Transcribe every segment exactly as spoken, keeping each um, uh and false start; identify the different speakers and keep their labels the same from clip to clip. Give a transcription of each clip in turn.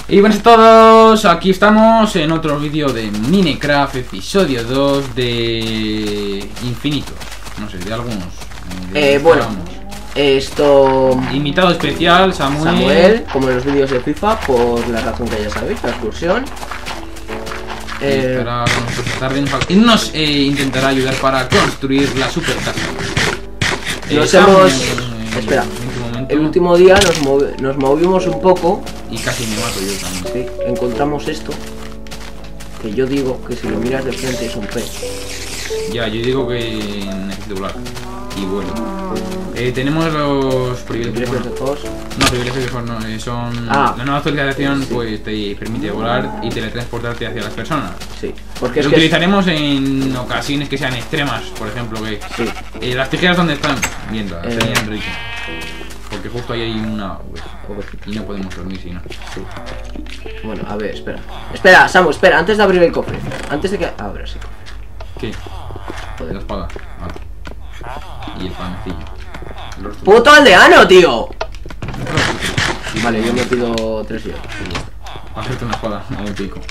Speaker 1: Y buenas a todos, aquí estamos en otro vídeo de Minecraft, episodio dos de Infinito. No sé, de algunos. De
Speaker 2: eh, bueno, esto...
Speaker 1: Invitado especial, Samuel.
Speaker 2: Samuel, como en los vídeos de FIFA, por la razón que ya sabéis, la excursión.
Speaker 1: Eh... Estará con nosotros tarde y nos eh, intentará ayudar para construir la super casa.
Speaker 2: Nos
Speaker 1: eh,
Speaker 2: hemos...
Speaker 1: Eh,
Speaker 2: Espera, el último día nos, movi nos movimos un poco.
Speaker 1: Y casi me mato yo también.
Speaker 2: Sí, encontramos esto. Que yo digo que si lo miras de frente es un pez.
Speaker 1: Ya, yo digo que necesito volar. Y vuelo. Eh, tenemos los privilegios
Speaker 2: de Fox.
Speaker 1: No, privilegios de Fox no, eh, son...
Speaker 2: Ah,
Speaker 1: la nueva actualización
Speaker 2: sí.
Speaker 1: pues te permite volar y teletransportarte hacia las personas.
Speaker 2: Sí, porque
Speaker 1: lo
Speaker 2: es
Speaker 1: utilizaremos
Speaker 2: que es...
Speaker 1: en ocasiones que sean extremas, por ejemplo, que...
Speaker 2: Sí.
Speaker 1: Eh, las tijeras donde están, viendo,
Speaker 2: eh...
Speaker 1: sería Enrique. Porque justo ahí hay una... Y no podemos dormir si no.
Speaker 2: Sí. Bueno, a ver, espera. Espera, Samu, espera, antes de abrir el cofre. Antes de que... Abra, sí.
Speaker 1: ¿Qué? Joder, la espada. Vale. Y el panecillo. Los...
Speaker 2: ¡Puto aldeano, tío! Vale, yo me pido tres hielos.
Speaker 1: Hacerte una espada, no un pico.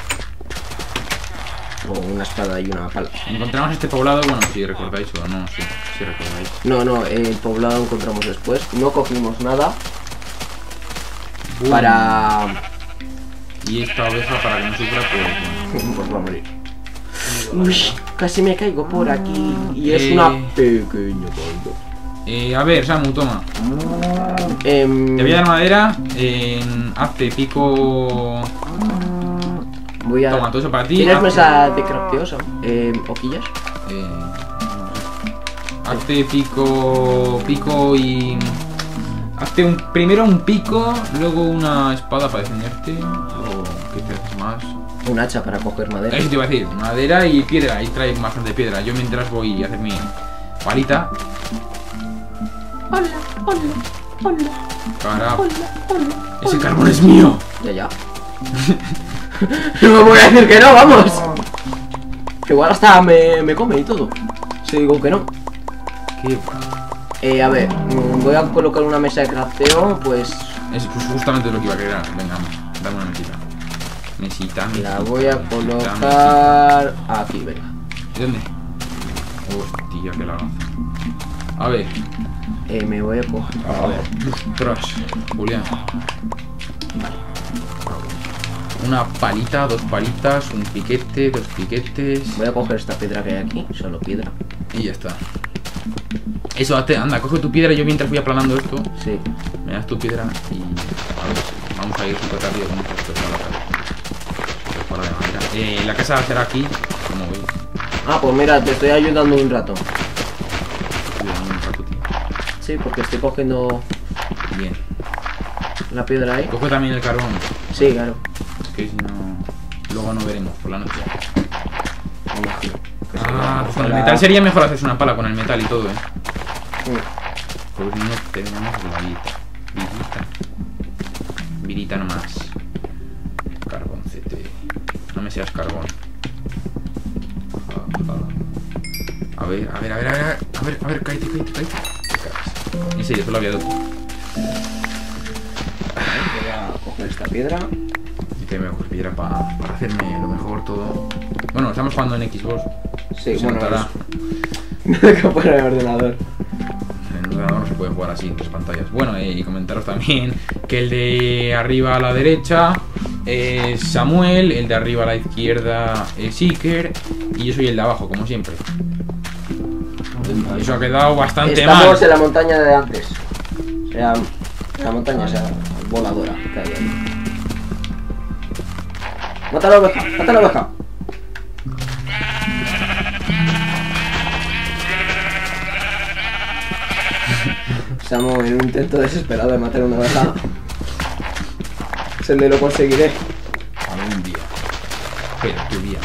Speaker 2: O una espada y una pala.
Speaker 1: Encontramos este poblado, bueno, si recordáis o no, sí, si recordáis.
Speaker 2: No, no, el poblado lo encontramos después. No cogimos nada. Boom. Para...
Speaker 1: Y esta oveja, para que no sufra, pues...
Speaker 2: pues va a morir. Uy, casi me caigo por aquí. Y es
Speaker 1: eh...
Speaker 2: una pequeña bolsa.
Speaker 1: Eh, a ver, Samu, toma.
Speaker 2: Eh...
Speaker 1: Te voy a dar madera. Eh, hazte pico...
Speaker 2: Voy a...
Speaker 1: Toma, todo eso para ti.
Speaker 2: ¿Tienes mesa de crafteo, eh, hoquillas?
Speaker 1: Eh, hazte pico... Pico y... Hazte un, primero un pico, luego una espada para defenderte. O ¿qué te haces más?
Speaker 2: Un hacha para coger madera.
Speaker 1: Eso te iba a decir, madera y piedra. Ahí trae bastante piedra. Yo mientras voy a hacer mi palita.
Speaker 2: Hola, hola, hola.
Speaker 1: Para...
Speaker 2: Hola, hola.
Speaker 1: Ese carbón es mío.
Speaker 2: Ya, ya. No me voy a decir que no, vamos. Que igual hasta me, me come y todo. Si digo que no.
Speaker 1: ¿Qué?
Speaker 2: Eh, a ver, voy a colocar una mesa de crafteo, pues...
Speaker 1: Es justamente lo que iba a querer. Venga, dame una mesita. Mesita, mesita.
Speaker 2: La voy a colocar...
Speaker 1: Mesita.
Speaker 2: Aquí, venga.
Speaker 1: ¿Dónde? Hostia, que lagazo. A ver.
Speaker 2: Eh, me voy a coger...
Speaker 1: A ver. Ostras, Julián.
Speaker 2: Vale.
Speaker 1: Una palita, dos palitas, un piquete, dos piquetes.
Speaker 2: Voy a coger esta piedra que hay aquí, solo piedra.
Speaker 1: Y ya está. Eso, hazte, anda, coge tu piedra. Yo mientras voy aplanando esto.
Speaker 2: Sí.
Speaker 1: Me das tu piedra y... A ver, vamos a ir súper rápido con esto. Para de madera. Eh, la casa será aquí, como veis.
Speaker 2: Ah, pues mira, te estoy ayudando un rato.
Speaker 1: Ayudando un rato, tío.
Speaker 2: Sí, porque estoy cogiendo...
Speaker 1: Bien.
Speaker 2: La piedra ahí.
Speaker 1: Coge también el carbón.
Speaker 2: Sí, claro.
Speaker 1: Que si no... Luego no veremos por la noche.
Speaker 2: Ah,
Speaker 1: pues con el metal sería mejor hacerse una pala con el metal y todo, eh.
Speaker 2: Sí.
Speaker 1: Pues no tenemos la vida. Virita. Virita nomás. Carboncete. No me seas carbón. A ver, a ver, a ver, a ver, a ver, a ver, cállate, cállate, cállate. En serio, te lo había dado.
Speaker 2: Voy a coger esta piedra.
Speaker 1: Y que me coge piedra para pa hacerme lo mejor todo. Bueno, estamos jugando en Xbox.
Speaker 2: Sí,
Speaker 1: se
Speaker 2: bueno,
Speaker 1: notará.
Speaker 2: Que fuera el ordenador.
Speaker 1: En el ordenador no se puede jugar así en tres pantallas. Bueno, eh, y comentaros también que el de arriba a la derecha es Samuel, el de arriba a la izquierda es Iker y yo soy el de abajo, como siempre. Eso ha quedado bastante
Speaker 2: Estamos
Speaker 1: mal.
Speaker 2: Estamos en la montaña de antes. O sea, la montaña, o sea, voladora que hay ahí. ¡Mata a la oveja! ¡Mata a la oveja! Estamos en un intento desesperado de matar a una oveja. Se me lo conseguiré.
Speaker 1: Algún día. Pero tu día.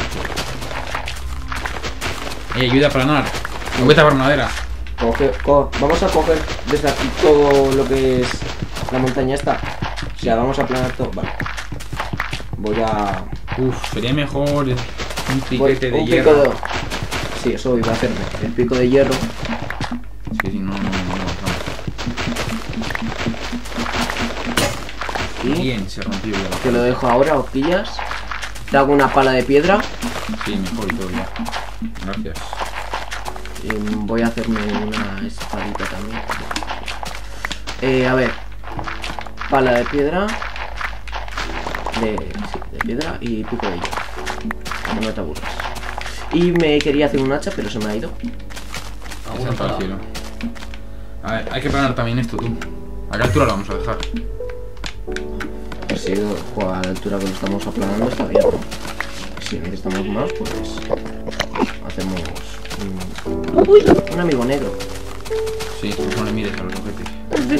Speaker 1: Eh, ayuda a planar. No voy a tapar madera.
Speaker 2: Coge, co vamos a coger desde aquí todo lo que es la montaña esta. O sea, vamos a planar todo. Vale. Voy a...
Speaker 1: Uf, sería mejor un piquete de
Speaker 2: un
Speaker 1: hierro.
Speaker 2: Pico de... Sí, eso iba a hacerme. El pico de hierro.
Speaker 1: Es que si no, no, no, no.
Speaker 2: Y
Speaker 1: Bien, se rompió ya la
Speaker 2: Te lo dejo ahora, horquillas. Te hago una pala de piedra.
Speaker 1: Sí, mejor y todo ya. Gracias.
Speaker 2: Y voy a hacerme una espadita también. Eh, a ver. Pala de piedra. De, sí, de piedra y pico de hierro. Para que no te aburras. Y me quería hacer un hacha, pero se me ha ido.
Speaker 1: Se ha al cielo. A ver, hay que planear también esto, tú. ¿A qué altura lo vamos a dejar?
Speaker 2: Pues si a la altura que lo estamos aplanando está bien, ¿no? Si necesitamos más, pues hacemos un, Uy, un amigo negro.
Speaker 1: Sí, no le mires a los objetos.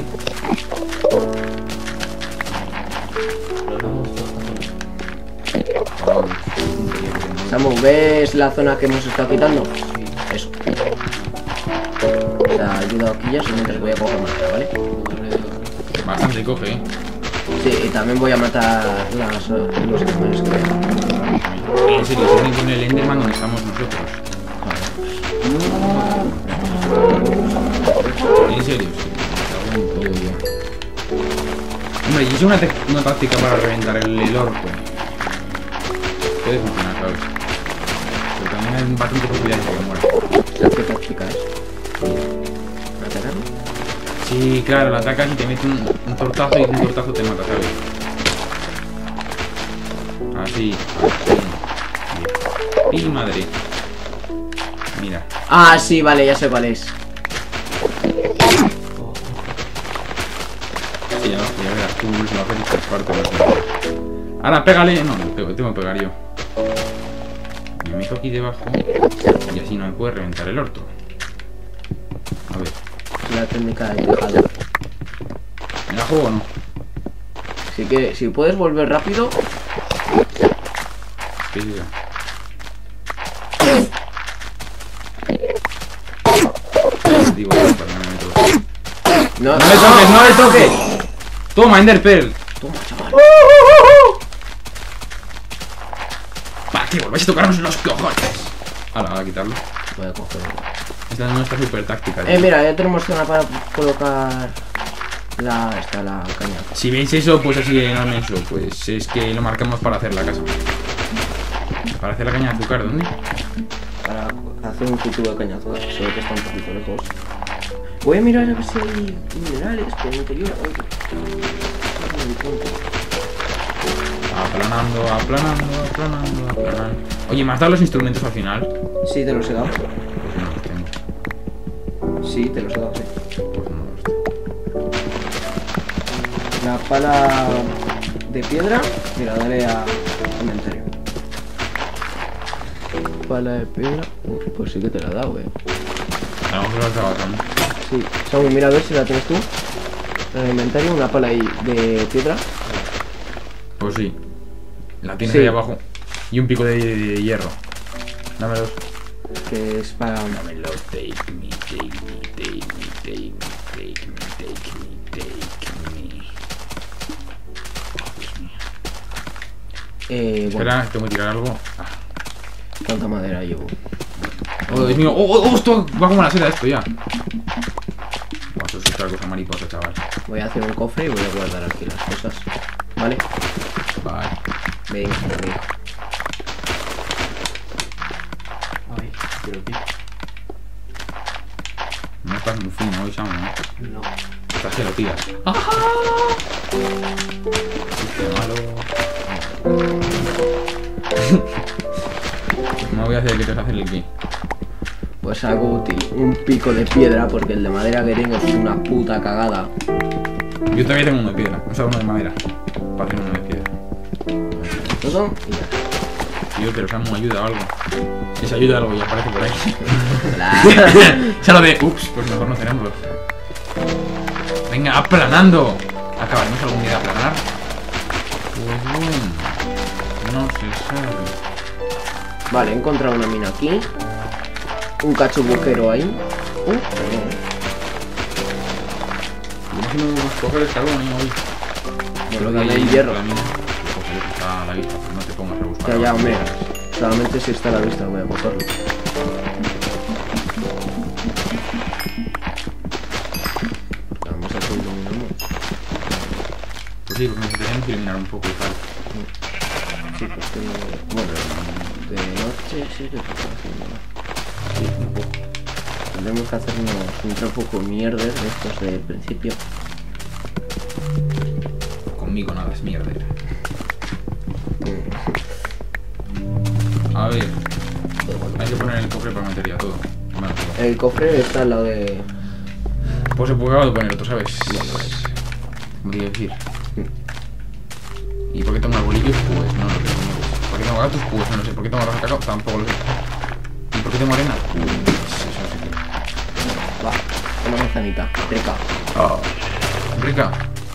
Speaker 2: Samu, ¿ves la zona que hemos estado quitando? Eso. O sea, ayuda a Oquillas y mientras voy a coger más, ¿vale?
Speaker 1: Bastante coge, eh.
Speaker 2: Sí, y también voy a matar las, los animales que veo.
Speaker 1: En serio, se pone el Enderman donde estamos nosotros. En serio, sí. Todo ya. Hombre, y es una, una táctica para reventar el, el orco. Puede funcionar, ¿sabes? Pero también hay bastante posibilidad de que muera.
Speaker 2: ¿Sabes qué táctica es? ¿Atacarlo?
Speaker 1: Sí, claro, la atacas y te mete un, un tortazo y un tortazo te mata, ¿sabes? Así, así. Y madre. Mira.
Speaker 2: Ah, sí, vale, ya sé cuál es.
Speaker 1: Sí, ya, ya verás, tú se va a hacer tres partes. Ahora, pégale. No, tengo, tengo que pegar yo. Me meto aquí debajo y así no me puede reventar el orto. A ver.
Speaker 2: La técnica de tejador.
Speaker 1: ¿Me la juego o no?
Speaker 2: Así que si puedes volver rápido.
Speaker 1: ¿Qué llega? Digo, para que no me toques.
Speaker 2: No,
Speaker 1: ¡No me toques! ¡No me toques! ¡Toma, Ender Pearl!
Speaker 2: Toma, chaval.
Speaker 1: ¿Para qué volváis a tocarnos los cojones? Ahora, voy a quitarlo.
Speaker 2: Voy a cogerlo.
Speaker 1: Esta es nuestra super táctica.
Speaker 2: Eh, mira, ya tenemos zona para colocar la, esta, la caña.
Speaker 1: Si veis eso, pues así enorme eso, pues es que lo marcamos para hacer la casa. Para hacer la caña de azúcar, ¿dónde?
Speaker 2: Para hacer un cultivo de caña azúcar. Solo que está un poquito lejos. Voy a mirar a ver si hay minerales por el interior.
Speaker 1: Aplanando, aplanando, aplanando, aplanando. Oye, ¿me has dado los instrumentos al final?
Speaker 2: Sí, te los he dado.
Speaker 1: Pues no los tengo.
Speaker 2: Sí, te los he dado, sí.
Speaker 1: Pues no los tengo.
Speaker 2: La pala de piedra. Mira, dale a inventario. Pala de piedra. Uf, pues sí que te la he dado, eh.
Speaker 1: A lo mejor lo has dado también.
Speaker 2: Sí. Samu, mira a ver si la tienes tú. En el inventario, una pala ahí de piedra.
Speaker 1: Pues sí. La tienes
Speaker 2: Sí.
Speaker 1: ahí abajo. Y un pico de, de, de hierro. Dámelos.
Speaker 2: Que es para...
Speaker 1: Dámelo. Take me, take me, take me, take me, take me, take me, take me. Oh, Dios mío.
Speaker 2: Eh, bueno,
Speaker 1: Espera, tengo que tirar algo. Ah.
Speaker 2: ¿cuánta madera llevo?
Speaker 1: Oh, Dios mío. Oh, oh, oh, esto va como la seda esto ya. Buah, eso es otra cosa mariposa, chaval.
Speaker 2: Voy a hacer un cofre y voy a guardar aquí las cosas. ¿Vale?
Speaker 1: Vale.
Speaker 2: Venga, venga.
Speaker 3: Ay, pero qué.
Speaker 1: No estás muy fino hoy, Samu, ¿no?
Speaker 3: No.
Speaker 1: Estás que lo tiras. Qué malo. No voy a hacer que te vas a hacer el qué.
Speaker 2: Pues algo útil. Un pico de piedra, porque el de madera que tengo es una puta cagada.
Speaker 1: Yo también tengo uno de piedra, o sea, uno de madera. Para hacer uno de piedra.
Speaker 2: Todo y ya.
Speaker 1: Tío, pero Samu ayuda o algo. Si se ayuda algo y aparece por ahí.
Speaker 2: Hola.
Speaker 1: Ya lo de, ups, pues mejor no tenemos. Venga, aplanando. ¿Acabaremos algún día de aplanar? Pues bueno, no se sabe.
Speaker 2: Vale, he encontrado una mina aquí. Un cachubuquero ahí. Uh, perdón.
Speaker 1: Vamos a irnos a coger el carbón hoy.
Speaker 2: Bueno, dame el hierro.
Speaker 1: La mina. Pues eso está a la vista, pues no te pongas a buscar.
Speaker 2: Ya, ya, hombre. Solamente si está a la vista voy a cogerlo. Porque además aquí iluminamos.
Speaker 1: Pues Pues sí, porque necesitaríamos iluminar un poco y tal.
Speaker 2: Sí, porque... Bueno, de noche sí que está haciendo. Sí, un poco. Tendremos que hacernos un poco mierda de estos del principio.
Speaker 1: Conmigo nada es mierda. A ver, hay que poner el cofre para meter ya todo. Bueno, todo.
Speaker 2: El cofre está al lado de...
Speaker 1: Pues se puede poner otro, ¿sabes? ¿Cómo te iba a decir? ¿Y por qué tengo arbolillos? Pues no lo sé. ¿Por qué tengo gatos? Pues no lo sé. ¿Por qué tengo arroz de cacao? Tampoco lo sé. ¿Y por qué tengo arena? Pues eso no sé.
Speaker 2: Va, una manzanita, rica.
Speaker 1: Oh, rica.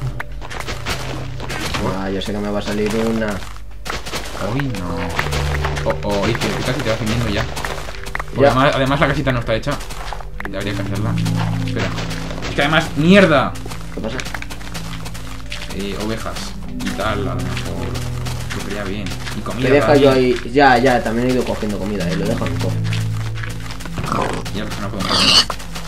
Speaker 2: Ah, yo sé que me va a salir una.
Speaker 1: Uy, no. Oh, oh, y que casi te va haciendo ya. Porque
Speaker 2: Ya.
Speaker 1: Además, además la casita no está hecha. Debería que hacerla. Espera. Es que además, ¡mierda!
Speaker 2: ¿Qué pasa?
Speaker 1: Eh, ovejas y tal, a lo mejor. Lo quería bien. Y comida.
Speaker 2: Te deja
Speaker 1: también.
Speaker 2: yo ahí. Ya, ya, también he ido cogiendo comida, eh, lo dejo en el cofre.
Speaker 1: Ya, pues no puedo comer.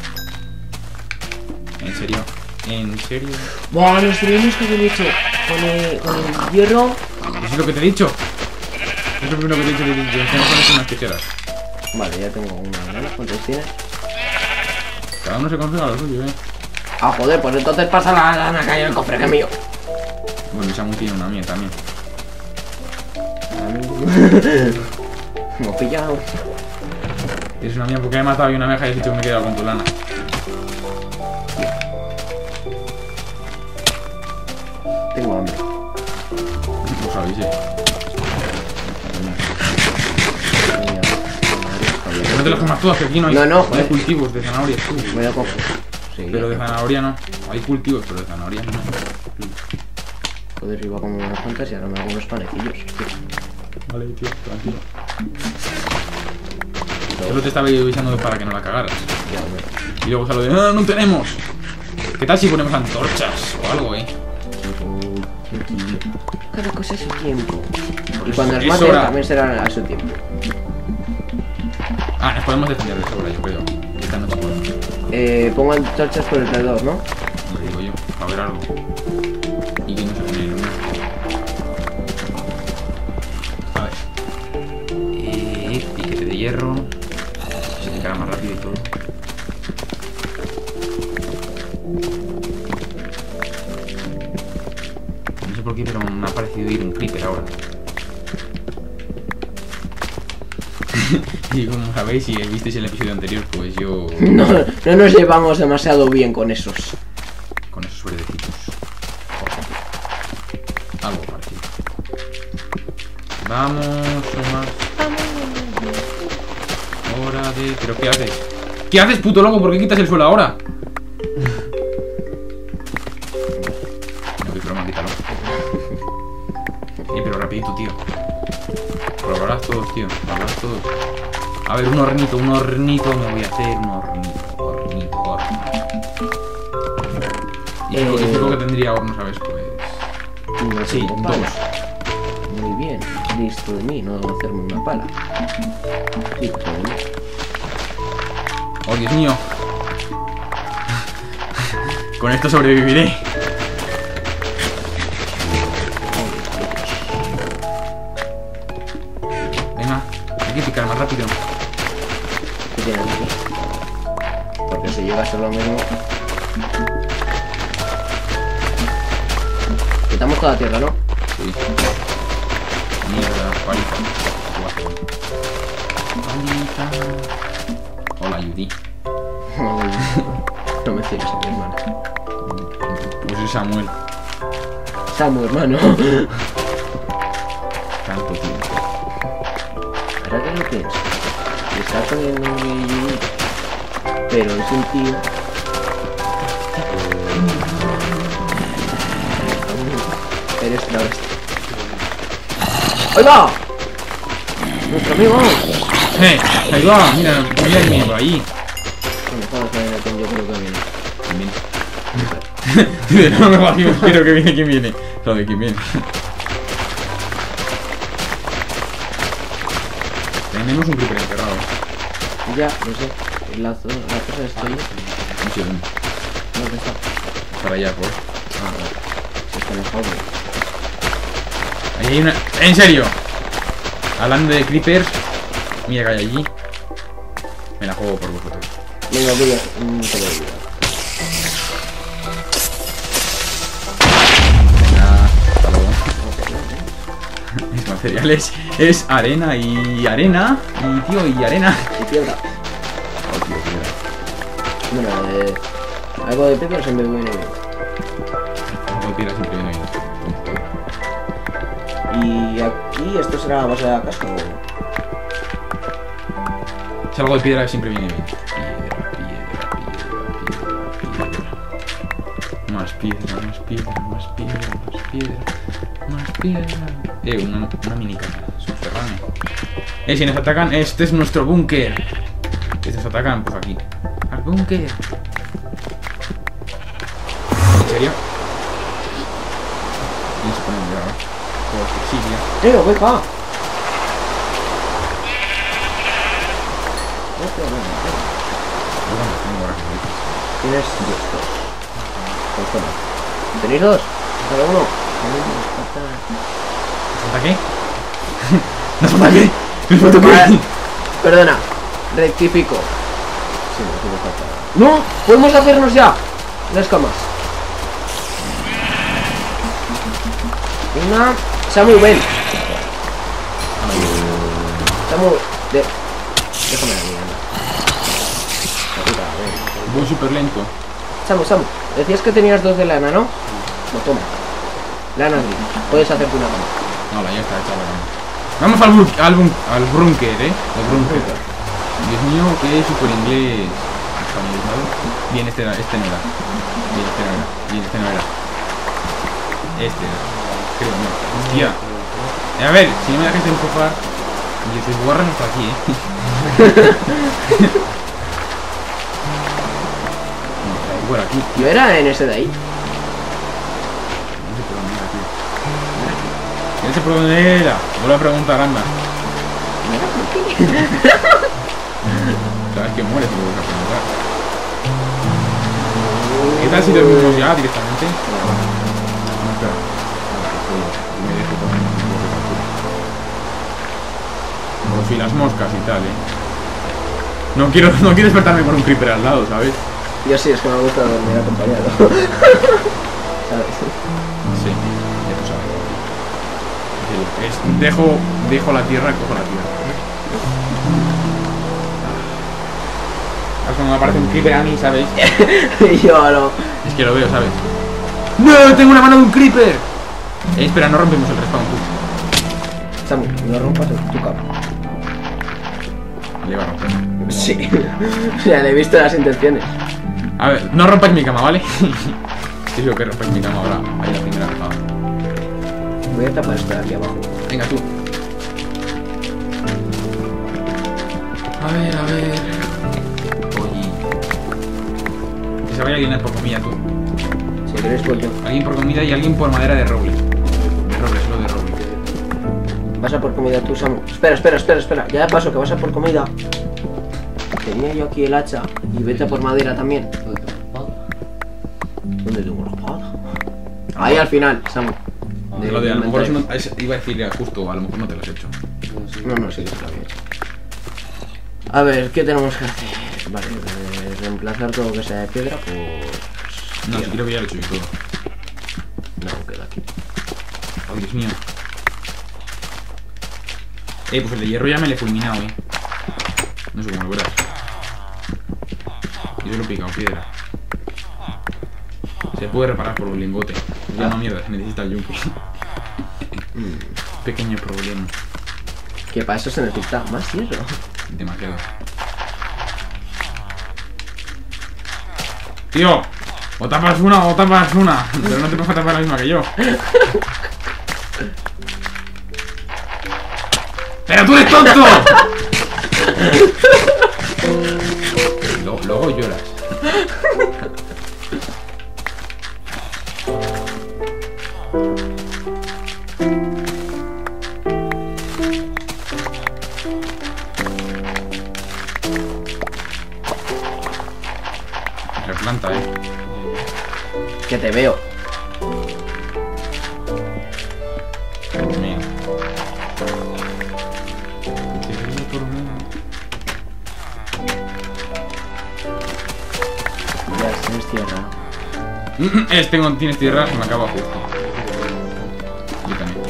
Speaker 1: ¿En serio? ¿En serio?
Speaker 2: Buah, los tenemos que haber hecho con el, con el hierro.
Speaker 1: Eso es lo que te he dicho. Es lo primero que te he dicho. Que tenemos que hacer unas tijeras.
Speaker 2: Vale, ya tengo una. ¿Vale? ¿Cuántos tienes?
Speaker 1: Cada uno se confía lo suyo, eh.
Speaker 2: Ah, joder, pues entonces pasa la lana que hay en el cofre, que es mío.
Speaker 1: Bueno, y Samu tiene una mía también.
Speaker 2: Me he pillado.
Speaker 1: Tienes una mía porque he matado y una abeja y has dicho que me he quedado con tu lana.
Speaker 2: Tengo hambre.
Speaker 1: Lo sabéis, eh. Pero no te las comas todas, que aquí no hay,
Speaker 2: No, no,
Speaker 1: hay
Speaker 2: joder.
Speaker 1: cultivos de zanahorias, tú.
Speaker 2: Voy a coger. Sí,
Speaker 1: Pero de
Speaker 2: ya.
Speaker 1: zanahoria no. Hay cultivos, pero de zanahoria no.
Speaker 2: Joder, iba a comer unas cuantas y ahora me hago unos panecillos.
Speaker 1: Vale, tío, tranquilo. Solo te estaba avisando para que no la cagaras.
Speaker 2: Ya, hombre.
Speaker 1: Y luego sale de, no, no tenemos. ¿Qué tal si ponemos antorchas o algo, eh?
Speaker 2: Cada cosa a su tiempo. Y
Speaker 1: Pues
Speaker 2: cuando nos
Speaker 1: es
Speaker 2: maten
Speaker 1: hora.
Speaker 2: también será a su tiempo.
Speaker 1: Ah, nos podemos defender de sobra, yo creo. Esta noche puedo.
Speaker 2: Eh, pongo antorchas por alrededor, ¿no?
Speaker 1: Lo digo yo, a ver algo. Y que no se genere una. A ver. Eh, piquete de hierro. Se te carga más rápido y todo. No sé por qué, pero me ha parecido ir un creeper ahora. Y como sabéis, si visteis el episodio anterior, pues yo...
Speaker 2: No, no nos llevamos demasiado bien con esos.
Speaker 1: Con esos verdecitos. Algo parecido. Vamos, más. Hora de... ¿Pero qué haces? ¿Qué haces, puto loco? ¿Por qué quitas el suelo ahora? No, que broma, quítalo. Eh, pero rapidito, tío. Lo hablarás todos, tío. Lo hablarás todos. A ver, un hornito, un hornito me voy a hacer. Un hornito, hornito, horno. Y
Speaker 2: Eh,
Speaker 1: creo que, creo que tendría horno, ¿sabes? Pues...
Speaker 2: No
Speaker 1: Sí,
Speaker 2: tengo
Speaker 1: dos.
Speaker 2: pala. Muy bien, listo de mí, no debo hacerme una pala. Listo de mí.
Speaker 1: Oh, Dios mío. Con esto sobreviviré. Venga, hay que picar más rápido.
Speaker 2: ¿Qué tienes aquí? Porque si llega a ser lo mismo. Quitamos toda la tierra, ¿no?
Speaker 1: Sí. Mierda, paliza. Paliza. Hola, Judy.
Speaker 2: No me cierres a mi hermano.
Speaker 1: Pues es Samuel.
Speaker 2: Samu, hermano.
Speaker 1: Tanto tiempo.
Speaker 2: Ahora que lo pienso, le está poniendo un Yugi, pero es un tío. Eres la bestia. ¡Ahí va! ¡Nuestro amigo!
Speaker 1: ¡Eh! Ahí va, mira, mira el mío ahí.
Speaker 2: Bueno, joder, que viene, yo creo que viene.
Speaker 1: ¿Quién viene? No me va a decir, quiero que viene, ¿quién viene? Lo de quién viene. Tenemos un creeper enterrado.
Speaker 2: Ya, no sé. La, zona- la cosa está ahí.
Speaker 1: No sé dónde.
Speaker 2: ¿Dónde está?
Speaker 1: Para allá, pues.
Speaker 2: Ah, vale. Se está Que me jode.
Speaker 1: Ahí hay una... ¡En serio! Hablando de creepers, mira que hay allí. Me la juego por vosotros.
Speaker 2: Venga, voy a... Mm, te voy a ayudar.
Speaker 1: Venga, hasta luego. Es materiales. Es arena y arena. Y tío, y arena.
Speaker 2: Y piedra.
Speaker 1: Oh, tío, piedra.
Speaker 2: Bueno, eh, algo de piedra siempre viene bien.
Speaker 1: Algo de piedra siempre viene bien.
Speaker 2: Y aquí esto será la base de la casa. ¿O?
Speaker 1: Si algo de piedra siempre viene bien. Piedra, piedra, piedra, piedra, piedra. Más piedra, más piedra, más piedra, más piedra, más piedra. Eh, una, una mini casa subterránea. Eh, si nos atacan, este es nuestro búnker. Si nos atacan, pues aquí. Al búnker. ¿En serio? Y se ponen ya, ¿no? Por Sicilia.
Speaker 2: ¡Eh, voy pa! Tienes dos. dos. Pues toma. ¿Tenéis dos? ¿Cada uno?
Speaker 1: ¿Nos ataque? ¿Nos ataque? ¿Nos ataque?
Speaker 2: Perdona. Rectifico. Sí, no, me falta. ¡No! ¡Podemos hacernos ya! Las camas. Una... Samu, ven. Samu, de... Déjame la mía, anda. La puta, ven.
Speaker 1: Voy súper lento.
Speaker 2: Samu, Samu, decías que tenías dos de lana, ¿no? No, toma. Lana gris. Puedes hacerte una cama.
Speaker 1: No, la ya está hecha la cama. Vamos al, bun al, bun al brunker, eh. Al brunker. Dios mío, que es súper inglés. Españolizado. Bien, este, era, este no era. Bien, este no era. Bien, este no era. Este era. Creo, no. Hostia. Eh, a ver, si no me dejes de empujar. Yo soy guarra, no está aquí, eh. No, está por aquí.
Speaker 2: Yo era en ese de ahí.
Speaker 1: No sé por dónde era, tío. No sé por dónde era. Vuelvo a preguntar, anda. Sabes que mueres si lo vuelves a preguntar. ¿Qué tal si dormimos ya directamente? No, espera. Me dejo con el Como si las moscas y tal, eh. No quiero, no quiero despertarme con un creeper al lado, ¿sabes?
Speaker 2: Yo sí, es que me gusta dormir acompañado. ¿Sabes?
Speaker 1: Sí, ya tú sabes. Es, dejo, dejo la tierra, cojo la tierra. Es cuando me aparece un creeper a mí, ¿sabes?
Speaker 2: Y yo no.
Speaker 1: Es que lo veo, ¿sabes? ¡No! ¡Tengo una mano de un creeper! Eh, espera, no rompemos el respawn, tú.
Speaker 2: Samu, no rompas tu cama.
Speaker 1: Le va a romper.
Speaker 2: Sí. O sea, le he visto las intenciones.
Speaker 1: A ver, no rompáis mi cama, ¿vale? Es lo que rompáis mi cama ahora. Ahí la primera rajada.
Speaker 2: Voy a tapar esto de aquí abajo.
Speaker 1: Venga, tú. A ver, a ver. Oye. Que se vaya alguien por comida, tú.
Speaker 2: Si quieres, pues yo.
Speaker 1: Alguien por comida y alguien por madera de roble. De roble, solo de roble.
Speaker 2: Vas a por comida tú, Samu. Espera, espera, espera, espera. Ya de paso que vas a por comida. Tenía yo aquí el hacha. Y vete a por madera también. ¿Dónde tengo la espada? Ahí al final, Samu.
Speaker 1: De lo de a lo mejor eso no, es, iba a decir justo, a lo mejor no te lo has hecho.
Speaker 2: No, no, sí, sí lo había hecho. A ver, ¿qué tenemos que hacer? Vale, eh, reemplazar todo lo que sea de piedra por...
Speaker 1: No, si creo que ya lo he hecho yo todo.
Speaker 2: No, queda aquí.
Speaker 1: Oh, Dios mío. Eh, pues el de hierro ya me lo he fulminado, eh. No sé cómo lo verás. Yo lo he picado piedra. Se puede reparar por un lingote. Ya no, mierda, se necesita el yunque. Pequeño problema.
Speaker 2: Que para eso se necesita más hierro.
Speaker 1: Demasiado. Tío, o tapas una o tapas una. Pero no te puedes tapar la misma que yo. ¡Pero tú eres tonto! luego, luego lloras. Replanta, eh.
Speaker 2: Que te veo.
Speaker 1: Es, tengo, tienes tierra, se me acaba justo. Yo también.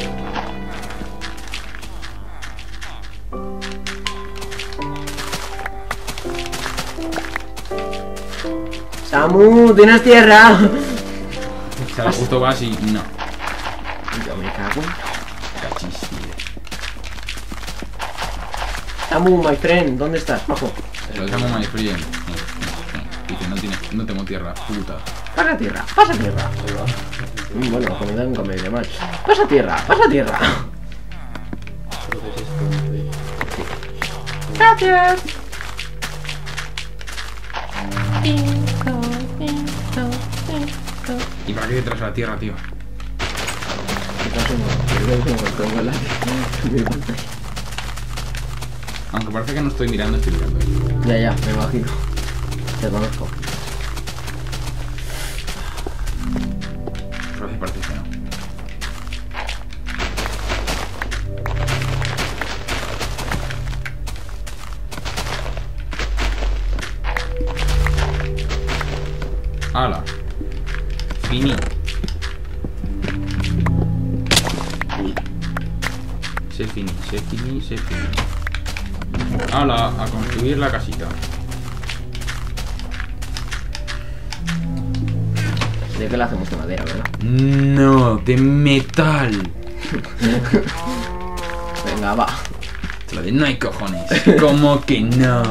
Speaker 2: Samu, tienes tierra.
Speaker 1: O sea, justo vas y no.
Speaker 2: Yo me cago.
Speaker 1: Cachis.
Speaker 2: Samu, my friend, ¿dónde estás? Bajo.
Speaker 1: Lo llamo my friend. Dice, no, tiene, no tengo tierra, puta.
Speaker 2: Pasa tierra, pasa tierra. Mm, bueno, la comida nunca me viene mal. Pasa tierra, pasa tierra.
Speaker 3: Entonces esto de...
Speaker 2: Gracias.
Speaker 1: ¿Y para qué detrás de la tierra, tío? Aunque parece que no estoy mirando, estoy mirando ahí.
Speaker 2: Ya, ya, me imagino. Te conozco.
Speaker 1: Pero me parece que no. ¡Hala! Fini. Se fini, se fini, se fini. ¡Hala! A construir la casita.
Speaker 2: ¿De qué la hacemos de madera, verdad?
Speaker 1: No, de metal.
Speaker 2: Venga, va.
Speaker 1: Te lo de no hay cojones. ¿Cómo que no?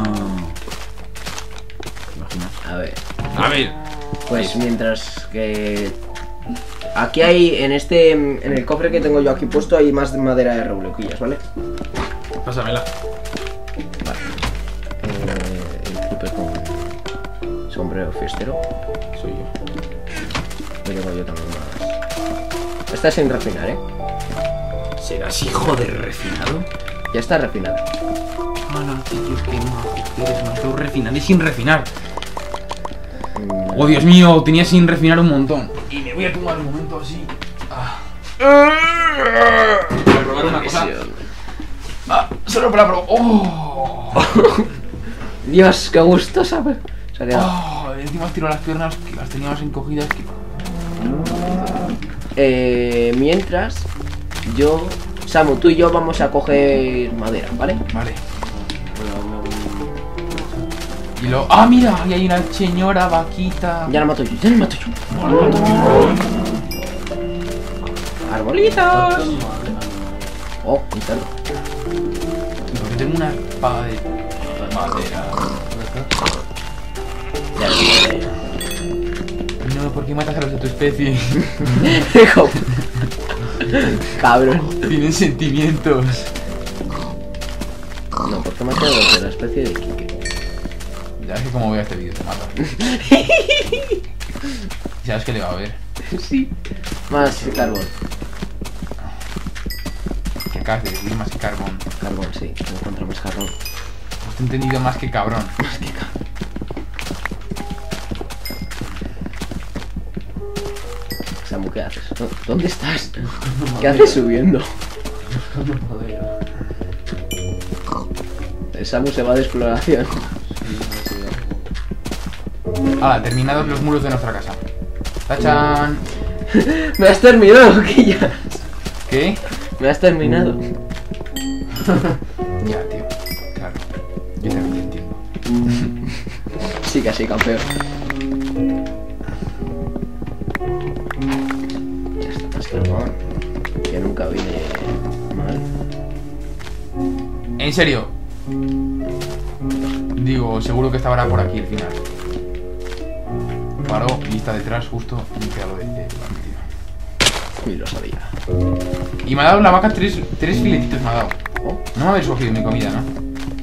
Speaker 1: ¿Te imaginas?
Speaker 2: A ver.
Speaker 1: A ver.
Speaker 2: Pues mientras que... Aquí hay, en este, en el cofre que tengo yo aquí puesto, hay más madera de rebloquillas, ¿vale?
Speaker 1: Pásamela.
Speaker 2: Vale. Eh, el creeper con sombrero fiestero.
Speaker 1: Soy yo.
Speaker 2: Lo llevo yo también más. Está sin refinar, ¿eh?
Speaker 1: ¿Serás hijo de refinado?
Speaker 2: Ya está refinada.
Speaker 1: Hola, tío, qué majo que eres, me tengo refinar y sin refinar.
Speaker 2: Mm,
Speaker 1: Oh, Dios mío, tenía sin refinar un montón. Y me voy a tomar un momento así. Ah. Para probar una cosa. Ah, solo para probar. Oh.
Speaker 2: Dios, qué gusto sabe. Se ha quedado.
Speaker 1: Oh, encima tiro las piernas que las tenía más encogidas que...
Speaker 2: Eh, mientras, yo, Samu, tú y yo vamos a coger madera, ¿vale?
Speaker 1: Vale. Y lo... ¡Ah, mira! Ahí hay una señora vaquita.
Speaker 2: Ya la mato yo, ya la mato yo.
Speaker 1: No, no, no, no, no.
Speaker 2: ¡Arbolitos! Oh, un cerdo.
Speaker 1: Porque tengo una espada de madera.
Speaker 2: Ya lo sé.
Speaker 1: No, ¿por qué matas a los de tu especie?
Speaker 2: Hijo. Cabrón.
Speaker 1: Tienen sentimientos.
Speaker 2: No, porque me ha quedado de la especie de Kike.
Speaker 1: Ya es que como veo este vídeo te mata. ¿Sabes que le va a ver?
Speaker 2: Sí. Más carbón.
Speaker 1: Que acabas de decir más que carbón.
Speaker 2: Carbón, sí. Encuentro más carbón.
Speaker 1: Pues te he entendido más que cabrón.
Speaker 2: Más que carbón. Samu, ¿qué haces? ¿Dónde estás? ¿Qué haces subiendo? El Samu se va de exploración.
Speaker 1: Hala, terminados los muros de nuestra casa. ¡Tachan!
Speaker 2: Me has terminado, Quilla.
Speaker 1: ¿Qué?
Speaker 2: Me has terminado.
Speaker 1: Ya, tío. Claro. Yo también te entiendo.
Speaker 2: Sí, casi campeón. Ya está, más carbón. Que nunca viene mal.
Speaker 1: En serio. Digo, seguro que estaba por aquí el final. Paró y está detrás justo y me queda lo de de-
Speaker 2: Y lo sabía.
Speaker 1: Y me ha dado la vaca tres, tres filetitos, me ha dado.
Speaker 2: Oh,
Speaker 1: No me habéis cogido mi comida, ¿no?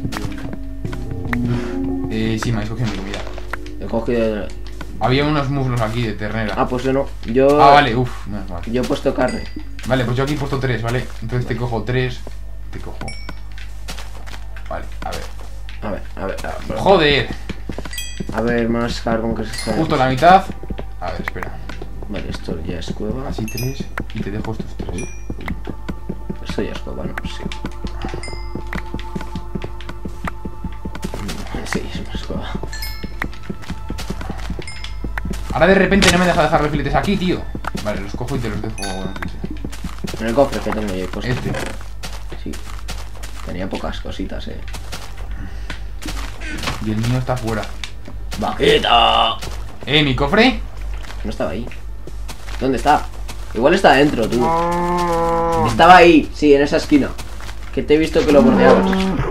Speaker 1: Eh, sí, me habéis cogido mi comida.
Speaker 2: he cogido...
Speaker 1: Había unos muslos aquí de ternera.
Speaker 2: Ah, pues yo no. Yo...
Speaker 1: Ah, vale, uff, menos mal.
Speaker 2: Yo he puesto carne.
Speaker 1: Vale, pues yo aquí he puesto tres, ¿vale? Entonces te cojo tres. Te cojo. Vale, a ver.
Speaker 2: A ver, a ver, a ver.
Speaker 1: ¡Joder!
Speaker 2: A ver, más carbón que se
Speaker 1: Justo la mitad. A ver, espera.
Speaker 2: Vale, esto ya es cueva.
Speaker 1: Así tres. Y te dejo estos tres.
Speaker 2: Esto ya es cueva, ¿no? Sí. Sí, es más cueva.
Speaker 1: Ahora de repente no me deja dejar los filetes aquí, tío. Vale, los cojo y te los dejo. Bueno,
Speaker 2: En el cofre que tengo yo hay cosas.
Speaker 1: este.
Speaker 2: Sí. Tenía pocas cositas, eh.
Speaker 1: Y el mío está fuera.
Speaker 2: ¡Vaquita!
Speaker 1: Eh, mi cofre.
Speaker 2: No estaba ahí. ¿Dónde está? Igual está adentro, tú. Estaba ahí, sí, en esa esquina. Que te he visto que lo bordeabas.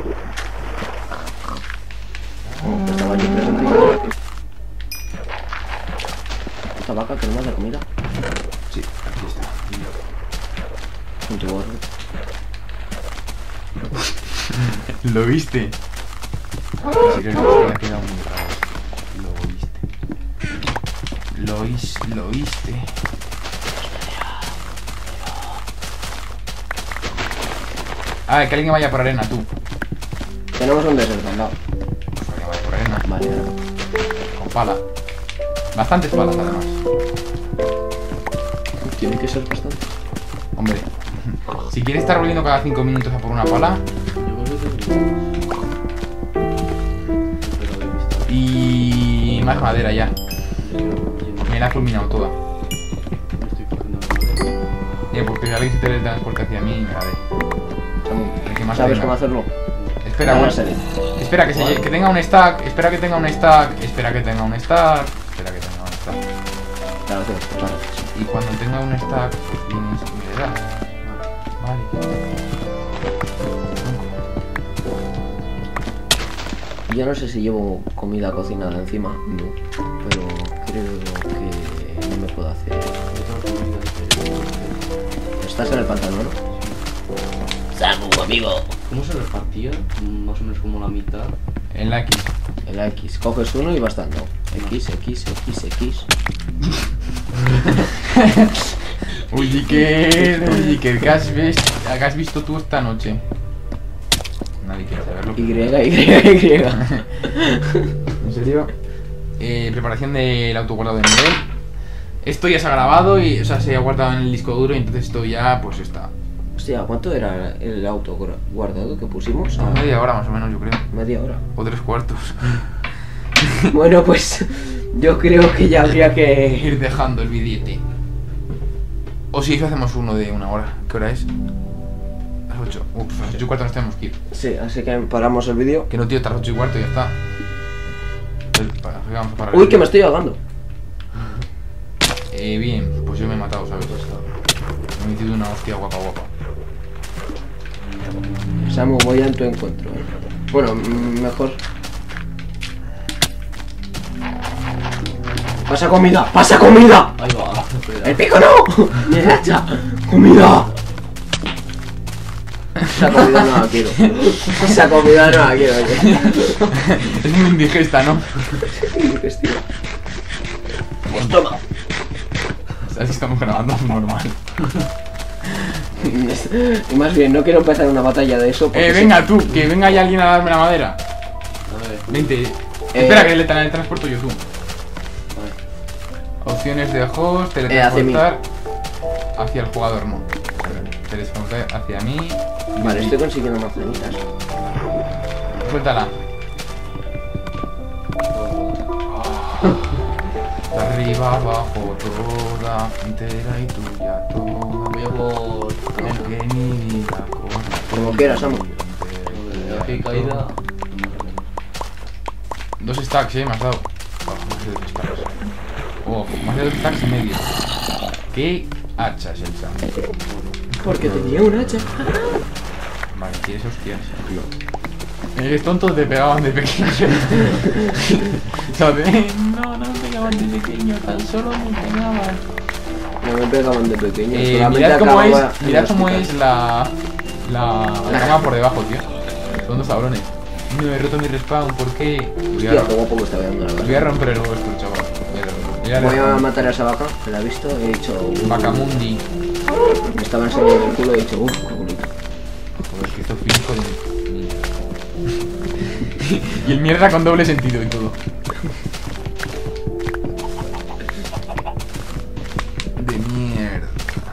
Speaker 2: Oh, estaba allí presente. Esta vaca que no me da comida.
Speaker 1: Sí, aquí está.
Speaker 2: Con tu gorro.
Speaker 1: ¿Lo viste? Sí que lo ha quedado muy raro. Lo viste. Lo oíste. Lo oíste. A ver, que alguien vaya por arena, tú.
Speaker 2: Tenemos un desierto al lado.
Speaker 1: Pues alguien vaya por arena.
Speaker 2: Vale,
Speaker 1: Con pala. Bastantes palas, además.
Speaker 2: tiene que ser bastante.
Speaker 1: Hombre. Si quieres estar volviendo cada cinco minutos a por una pala. Y más madera ya. Me la ha fulminado toda. Eh, porque alguien se teletransporta hacia mí y me la dé. El que más
Speaker 2: ¿Sabes
Speaker 1: tenga.
Speaker 2: cómo hacerlo?
Speaker 1: Espera,
Speaker 2: No,
Speaker 1: bueno,
Speaker 2: no sé.
Speaker 1: espera que, se, que tenga un stack. Espera que tenga un stack. Espera que tenga un stack. Espera que tenga un stack.
Speaker 2: Claro, tío, claro.
Speaker 1: Y cuando tenga un stack, vienes y me das. Vale.
Speaker 2: Yo no sé si llevo comida cocinada encima, no. Pero creo que no me puedo hacer. Estás en el pantano, ¿no? ¡Salud, amigo!
Speaker 3: ¿Cómo se repartía? Más o menos como la mitad.
Speaker 1: En la X.
Speaker 2: El X, coges uno y vas dando. X, X, X, X.
Speaker 1: Uy, Iker, uy, Iker, ¿qué has, visto, ¿qué has visto tú esta noche? Nadie quiere saberlo.
Speaker 2: Y, Y, Y.
Speaker 1: ¿En serio? Eh, preparación del autoguardado de nivel. Esto ya se ha grabado y, o sea, se ha guardado en el disco duro y entonces esto ya, pues está.
Speaker 2: Hostia, ¿cuánto era el auto guardado que pusimos? A
Speaker 1: Media hora más o menos, yo creo.
Speaker 2: media hora.
Speaker 1: O tres cuartos.
Speaker 2: Bueno, pues yo creo que ya habría que...
Speaker 1: Ir dejando el billete. O si hacemos uno de una hora. ¿Qué hora es? Las ocho. Uf, a las ocho y cuarto nos tenemos que ir.
Speaker 2: Sí, así que paramos el vídeo.
Speaker 1: Que no, tío, hasta las ocho y cuarto y ya está. Entonces, para- vamos a parar el
Speaker 2: Uy, que
Speaker 1: vídeo.
Speaker 2: me estoy ahogando.
Speaker 1: Eh, bien, pues yo me he matado, ¿sabes? Me he metido una hostia guapa, guapa.
Speaker 2: Samu, voy a tu encuentro. ¿eh? Bueno, mm, mejor. ¡Pasa comida! ¡Pasa comida!
Speaker 3: Ahí va.
Speaker 2: ¡El pico no! ¡Mi hacha! ¡Comida! Esa comida no la quiero. Esa comida no la quiero, oye.
Speaker 1: Es muy indigesta, ¿no?
Speaker 2: Pues toma.
Speaker 1: Así estamos grabando normal.
Speaker 2: Y más bien, no quiero empezar una batalla de eso. porque
Speaker 1: Eh,
Speaker 2: sé-
Speaker 1: venga tú, que venga ya alguien a darme la madera.
Speaker 3: A ver.
Speaker 1: Vente.
Speaker 2: Eh,
Speaker 1: Espera, que le teletransporto yo tú.
Speaker 3: A ver.
Speaker 1: Opciones de host, teletransportar hacia el jugador, no. Teletransportar hacia mí.
Speaker 2: Vale, estoy consiguiendo manzanitas.
Speaker 1: Suéltala. De arriba, abajo, toda, entera y tuya, toda.
Speaker 3: Voy a por...
Speaker 1: Porque mi vida corre.
Speaker 2: Como quieras, Samu.
Speaker 3: Aquí caída.
Speaker 1: Dos stacks, eh, me has dado. Oh, más de dos stacks. Oh, más de dos stacks y medio. ¿Qué hacha es esa?
Speaker 2: Porque tenía un hacha.
Speaker 1: Vale, ¿quieres hostias? No. Eres tonto, te pegaban de pequeño. ¿Sabes? No, no me pegaban de pequeño, tan solo me pegaban.
Speaker 2: No me pegaban de pequeño.
Speaker 1: Eh,
Speaker 2: solamente
Speaker 1: mirad cómo es,
Speaker 2: acababa en
Speaker 1: mirad
Speaker 2: el
Speaker 1: cómo
Speaker 2: hospital.
Speaker 1: es la, la, la cama por debajo, tío. Son dos cabrones. No he roto mi respawn, ¿por qué? Voy a,
Speaker 2: Hostia, qué guapo me está viendo la
Speaker 1: voy a
Speaker 2: verdad.
Speaker 1: romper el huevo esto, chaval. Voy a romper. Ya le
Speaker 2: Voy a
Speaker 1: rompo.
Speaker 2: matar a esa vaca, que la he visto, he dicho...
Speaker 1: Vacamundi.
Speaker 2: Me estaba enseñando el culo y he dicho, uff, qué bonito.
Speaker 1: Joder, que esto es hijo de... Y el mierda con doble sentido y todo. De mierda.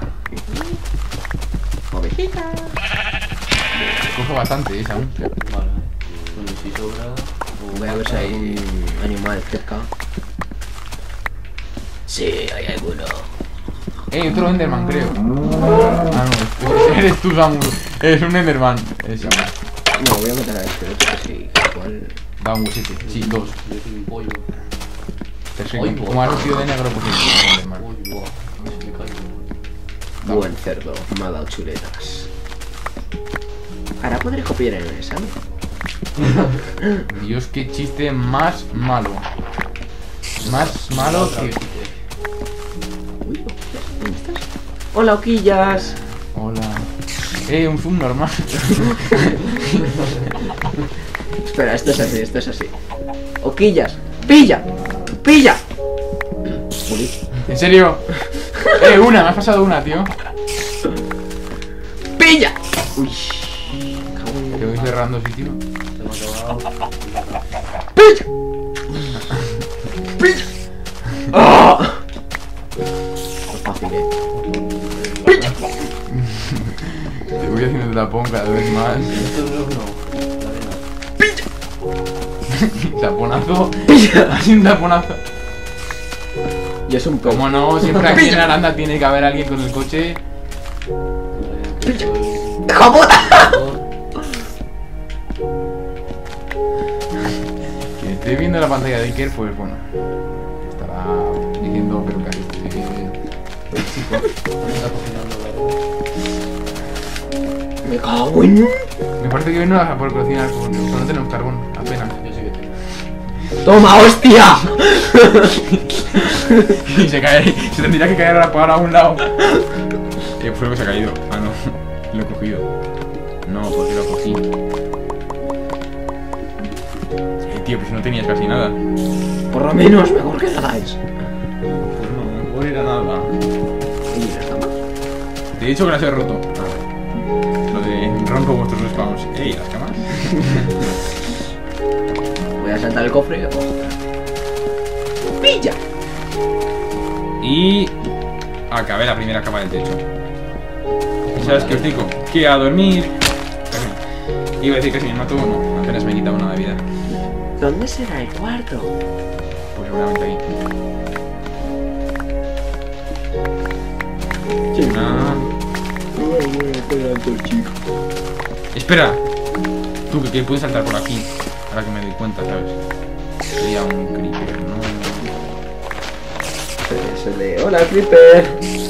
Speaker 2: Ovejita.
Speaker 1: Cojo bastante, ¿eh? Aún.
Speaker 3: Vale. Bueno, si sobra...
Speaker 2: Voy a ver si hay un animal cerca. Sí, hay alguno.
Speaker 1: Eh, otro Enderman, creo. Ah, no, eres tú, Samus. Eres un Enderman. Es Samus.
Speaker 2: No, voy a matar a este, que sí, igual.
Speaker 1: Va un siete. Sí, dos.
Speaker 3: Yo soy un pollo.
Speaker 1: Perfecto.
Speaker 3: Ay,
Speaker 1: Como has vestido de negro, pues es un Enderman.
Speaker 3: Uy, buah. Me caigo.
Speaker 2: Buen cerdo, me ha dado chuletas. Ahora podré copiar en el examen.
Speaker 1: Dios, qué chiste más malo. Más malo que...
Speaker 2: Uy, ¿dónde estás? Hola, Oquillas.
Speaker 1: Hola. Eh, un zoom normal.
Speaker 2: Espera, esto es así, esto es así. Oquillas, pilla, pilla. Uy,
Speaker 1: ¿En serio? Eh, una, me has pasado una, tío.
Speaker 2: pilla. Uy, cago en-
Speaker 1: Te voy cerrando sitio.
Speaker 3: Se me ha acabado.
Speaker 2: pilla. Pilla. ¡Ah! No es fácil, eh.
Speaker 1: Te voy haciendo tapón cada vez más.
Speaker 3: Esto no es uno. La arena.
Speaker 1: Taponazo.
Speaker 2: Pilla.
Speaker 1: Así un taponazo.
Speaker 2: Y es un pez.
Speaker 1: Como no, siempre aquí en Aranda tiene que haber alguien con el coche.
Speaker 2: ¡Hijo puta!
Speaker 1: Que esté viendo la pantalla de Iker, pues bueno. Estará diciendo, pero que el chico.
Speaker 3: Está cocinando la
Speaker 2: Me cago en...
Speaker 1: Me parece que hoy no vas a poder cocinar porque no tenemos carbón, apenas.
Speaker 3: Yo sí que tengo.
Speaker 2: ¡Toma, hostia!
Speaker 1: Y se cae, se tendría que caer ahora para un lado. Eh, fue lo que se ha caído. Ah, no. Lo he cogido. No, porque lo cogí. Eh, tío, pues no tenías casi nada.
Speaker 2: Por lo menos mejor que nada es.
Speaker 1: Pues no, mejor era nada.
Speaker 2: Oye, ¿no está más?
Speaker 1: Te he dicho que las he roto. Ah, lo de rompo vuestros spawns. Ey, las camas.
Speaker 2: Voy a saltar el cofre y lo puedo ¡pilla!
Speaker 1: Y acabé la primera cama del techo. ¿Y sabes qué os digo? Que a dormir. Casi. Iba a decir que si me mato, no, apenas me he quitado nada de vida.
Speaker 2: ¿Dónde será el cuarto?
Speaker 1: Pues seguramente ahí.
Speaker 2: Sí.
Speaker 1: Ah,
Speaker 2: chico.
Speaker 1: espera. Tú que, que puedes saltar por aquí. Ahora que me doy cuenta, ¿sabes? Sería un creeper, ¿no?
Speaker 2: Eso de... ¡Hola, Creeper!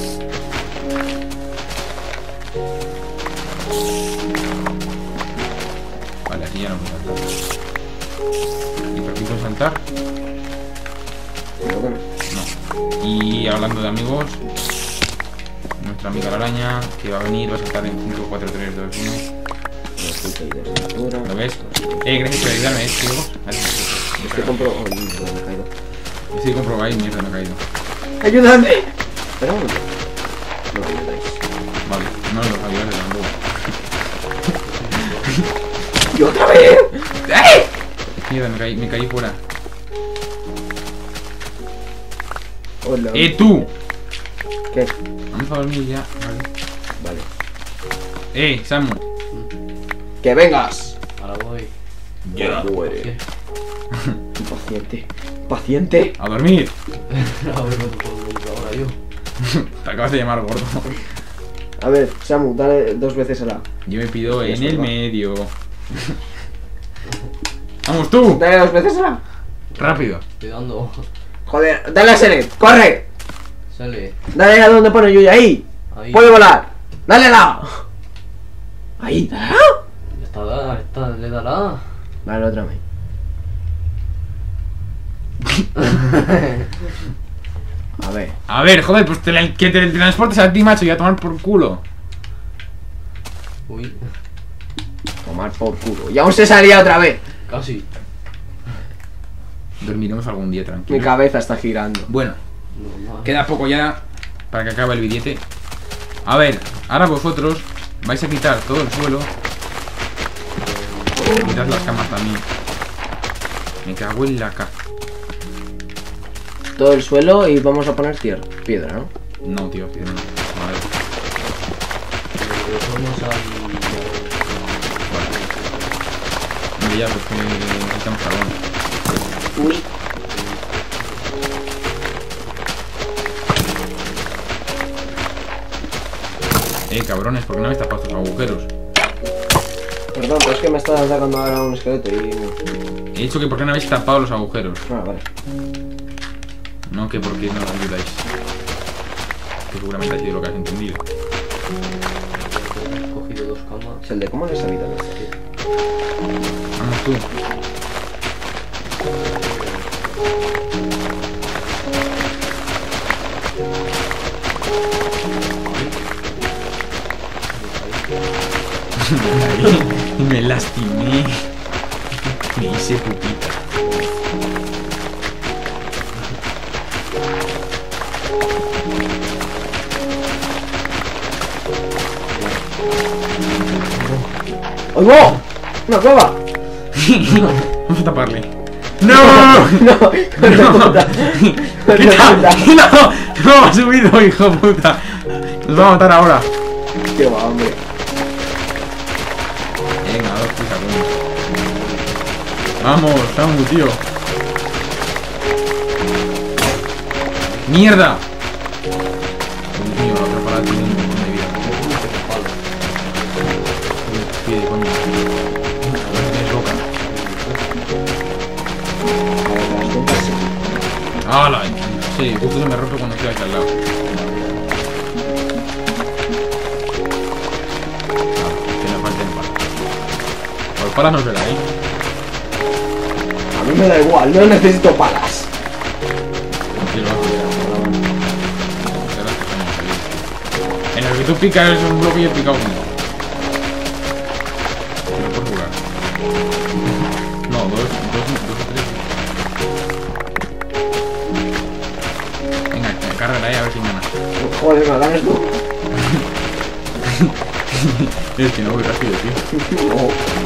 Speaker 1: Vale, aquí ya no puedo saltar. ¿Y por aquí puedo saltar?
Speaker 2: Creo que no.
Speaker 1: No. Y hablando de amigos, nuestra amiga la araña, que va a venir, va a saltar en cinco, cuatro, tres, dos, uno. ¿Lo ves? Eh, gracias por ayudarme, eh, chicos.
Speaker 2: Este compro... Oh, no, me he caído.
Speaker 1: Sí, compro ahí, mierda, me ha caído.
Speaker 2: ¡Ayúdame! Espera un momento. No me ayudáis.
Speaker 1: Vale, no los aviones de Landau.
Speaker 2: ¡Y otra vez! ¡Eh!
Speaker 1: Mierda, me caí, me caí fuera.
Speaker 2: Hola.
Speaker 1: ¡Eh, tú!
Speaker 2: ¿Qué?
Speaker 1: Vamos a dormir ya, vale.
Speaker 2: Vale.
Speaker 1: ¡Eh, Samu!
Speaker 2: ¡Que vengas!
Speaker 3: Ahora voy.
Speaker 1: Ya.
Speaker 2: Muere. Paciente. Paciente.
Speaker 1: ¡A dormir!
Speaker 3: A ver, no te puedo ir ahora yo.
Speaker 1: Te acabas de llamar gordo.
Speaker 2: A ver, Samu, dale dos veces a la.
Speaker 1: Yo me pido
Speaker 2: Sí,
Speaker 1: en
Speaker 2: es
Speaker 1: el
Speaker 2: verdad.
Speaker 1: medio. ¡Vamos tú!
Speaker 2: Dale dos veces a la.
Speaker 1: ¡Rápido!
Speaker 3: Estoy dando.
Speaker 2: Joder, dale a Select. ¡Corre!
Speaker 3: Sale.
Speaker 2: Dale a donde pone Yuya. Ahí.
Speaker 3: Ahí.
Speaker 2: Puede volar. Dale a la. Ahí. Dale a la.
Speaker 3: Ya está, da, está, le dará.
Speaker 2: Vale, otra vez. A ver.
Speaker 1: A ver, joder, pues tele- que te transportes a ti, macho, y a tomar por culo.
Speaker 3: Uy,
Speaker 2: Tomar por culo. Y aún se salía otra vez.
Speaker 3: casi.
Speaker 1: Dormiremos algún día,
Speaker 2: Mi
Speaker 1: tranquilo.
Speaker 2: cabeza está girando.
Speaker 1: Bueno,
Speaker 3: Normal.
Speaker 1: queda poco ya para que acabe el billete. A ver, ahora vosotros vais a quitar todo el suelo. Quitad las camas también. Me cago en la ca...
Speaker 2: Todo el suelo y vamos a poner tierra. Piedra, ¿no?
Speaker 1: No, tío, tío, no. Vale.
Speaker 3: Eh, Vamos a...
Speaker 1: Vale, ya, pues que necesitamos carbón.
Speaker 2: Uy.
Speaker 1: Eh, cabrones, ¿por qué no habéis tapado estos agujeros?
Speaker 2: Perdón, pero es que me está atacando ahora un esqueleto y...
Speaker 1: He dicho que por qué no habéis tapado los agujeros.
Speaker 2: Ah, vale.
Speaker 1: No que por qué no lo ayudáis. Que seguramente ha sido lo que has entendido.
Speaker 3: He cogido dos camas.
Speaker 2: Es el de cómo les habitan este tío.
Speaker 1: Vamos tú. Me lastimé. Me hice pupita.
Speaker 2: ¡Oigo! ¡Una cueva!
Speaker 1: Vamos a taparle. ¡No!
Speaker 2: ¡No! ¡No! ¡Puta!
Speaker 1: ¡Quita! ¡No! ¡No! ¡Ha subido, hijo de puta! Nos va a matar ahora.
Speaker 2: ¡Qué va, hombre!
Speaker 1: Venga, dos pisa, coño. Vamos, Samu, tío. ¡Mierda! Dios mío, la otra parada tiene un montón de vida. Pide, coño. Es loca. ¡Hala! Sí, justo se me rompe cuando estoy aquí al lado. Ah, que me falten palas. Por palas no será, ¿eh?
Speaker 2: A mí me da igual, no necesito palas.
Speaker 1: Sí, lo hago. En el que tú picas es un bloque y he picado uno. No puedes jugar. No, dos, dos, dos o tres. Venga, cárgala ahí a ver si gana.
Speaker 2: Joder, me ganas tú.
Speaker 1: Es que no voy rápido, tío.
Speaker 2: No.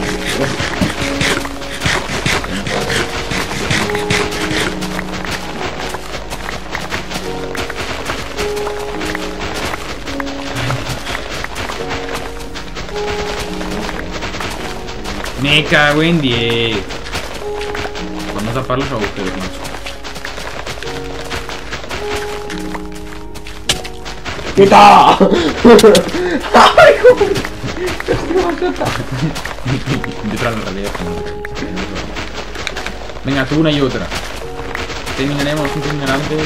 Speaker 1: Me cago en diez. Por no tapar los agujeros, macho.
Speaker 2: ¡Quita! ¡Ay, joder!
Speaker 1: Detrás de la realidad. Venga, tú una y otra. Terminaremos un terminar antes.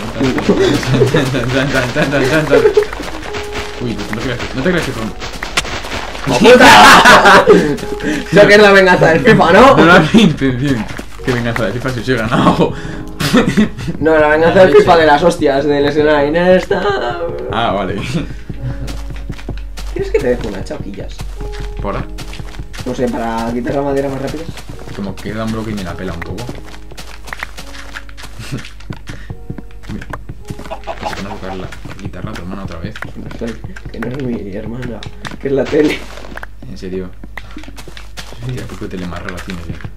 Speaker 1: Uy, no te creas, no te creas que son.
Speaker 2: ¡Oh, puta! Eso que es la venganza del FIFA, ¿no?
Speaker 1: No era mi intención. Que venganza de FIFA si os he ganado.
Speaker 2: No, la venganza del FIFA de las hostias, de lesionar a Iniesta.
Speaker 1: Ah, vale.
Speaker 2: ¿Quieres que te deje unas chauquillas?
Speaker 1: ¿Por ahí?
Speaker 2: No sé, para quitar la madera más rápido.
Speaker 1: Como queda un bloque y me la pela un poco. Mira. Es que no tocar la guitarra a tu hermana otra vez.
Speaker 2: Que no es mi hermana, que es la tele.
Speaker 1: En serio. Hostia, ¿qué tele más rara tienes, eh?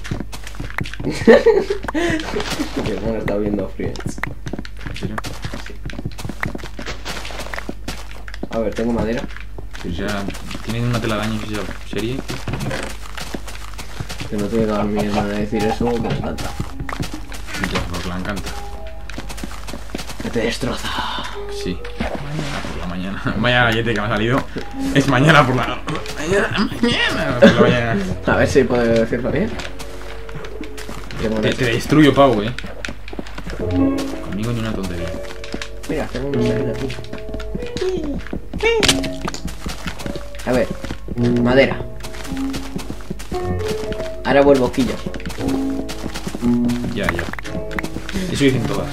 Speaker 2: Mi hermana está viendo Friends.
Speaker 1: ¿En serio?
Speaker 2: A ver, tengo madera.
Speaker 1: Pues ya tienen una telaraña esa serie.
Speaker 2: Que no tiene que a mi hermana decir eso, que me encanta.
Speaker 1: Ya, porque la encanta.
Speaker 2: Que te destroza.
Speaker 1: Sí. Mañana por la mañana. Vaya gallete que me ha salido. Es mañana por la. Mañana, mañana por la mañana.
Speaker 2: A ver si puedo decirlo bien.
Speaker 1: Te, te destruyo, Pau, eh. Conmigo ni una tontería.
Speaker 2: Mira, tengo una salida aquí. A ver, madera. Ahora vuelvo quillos.
Speaker 1: Ya, ya. Eso dicen todas.